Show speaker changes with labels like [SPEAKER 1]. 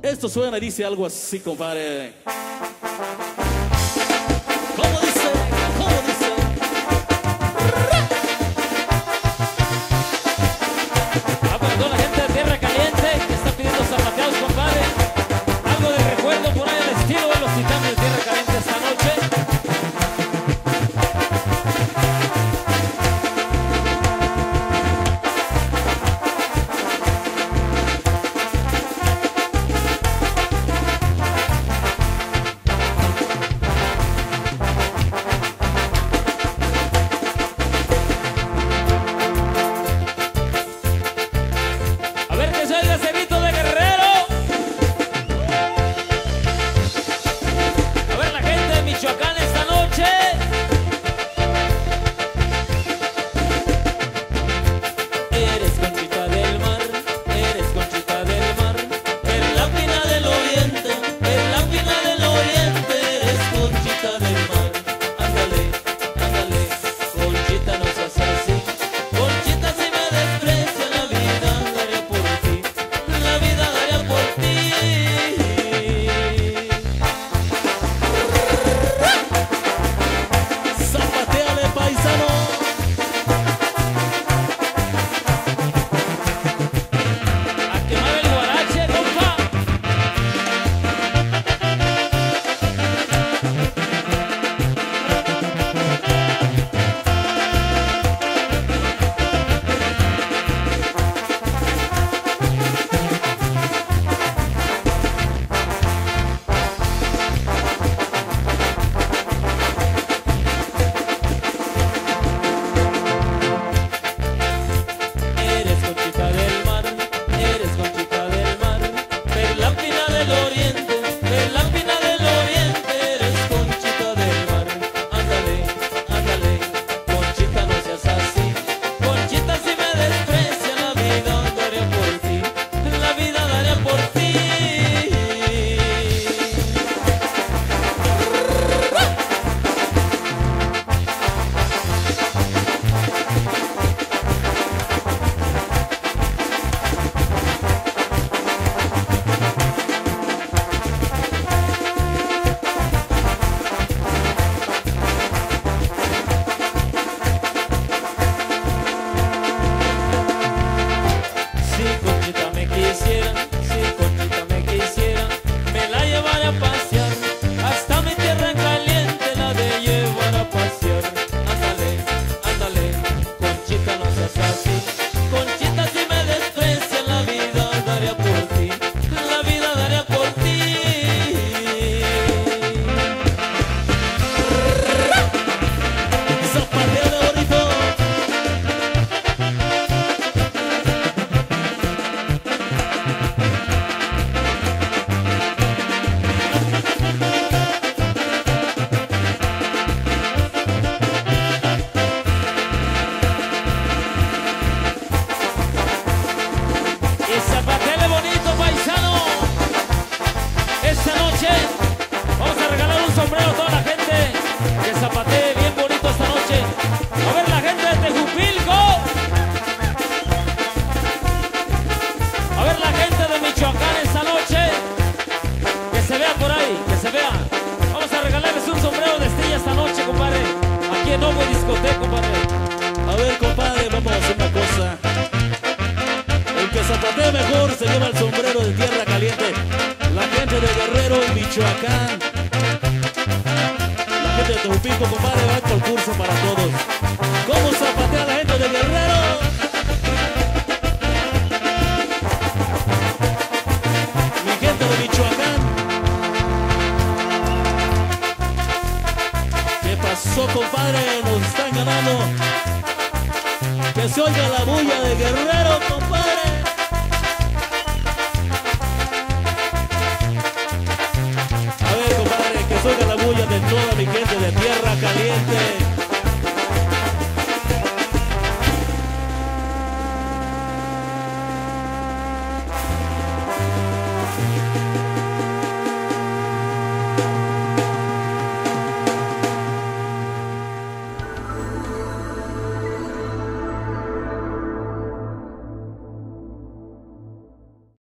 [SPEAKER 1] Esto suena y dice algo así, compadre. ¿Cómo dice? ¿Cómo dice?
[SPEAKER 2] Ah, para toda la gente de Tierra Caliente que está pidiendo zapateados, compadre. Algo de recuerdo por ahí al estilo de los Titanes de Tierra Caliente esta noche. A ver que se oiga ese grito de guerrero. A ver la gente de Michoacán esta noche. Eres conchita del mar, eres conchita del mar, en la pina del oriente, en la pina del oriente, eres conchita del mar. Ándale, ándale, conchita no seas así, conchita si me desprecia la vida daría por ti, la vida daría por ti.
[SPEAKER 1] Zapateale, paisano.
[SPEAKER 2] A quemar el guarache, compa. Eres conchita del mar, eres conchita del mar, perlampina del oriente, perlampina del oriente, eres conchita del mar. Ándale, ándale, conchita no seas así, conchita si me desprecia la vida daría por ti, la vida daría por ti. Si Conchita me quisiera, si Conchita me quisiera, me la llevaré a pasear, hasta mi tierra caliente la de llevar a pasear. Ándale, ándale, Conchita no seas así, Conchita si me desprecia la vida daría por ti, la vida daría por ti.
[SPEAKER 1] Zapateale, bonito.
[SPEAKER 2] Y zapateale bonito, paisano. Esta noche vamos a regalar un sombrero a toda la gente que zapatee bien bonito esta noche. A ver la gente de Tejupilco. A ver la gente de Michoacán esta noche. Que se vea por ahí, que se vea. Vamos a regalarles un sombrero de estilla esta noche, compadre. Aquí en Omo Discoteca, compadre.
[SPEAKER 1] A ver, compadre, vamos a hacer una cosa. El que zapatee mejor se lleva el sombrero de Tierra Caliente. La gente de Guerrero y Michoacán. La gente de Tejupilco, compadre, va a el concurso para todos. ¿Cómo zapatea la gente de Guerrero? Mi gente de Michoacán. ¿Qué pasó, compadre? Nos están ganando. Que se oiga la bulla de Guerrero, compadre.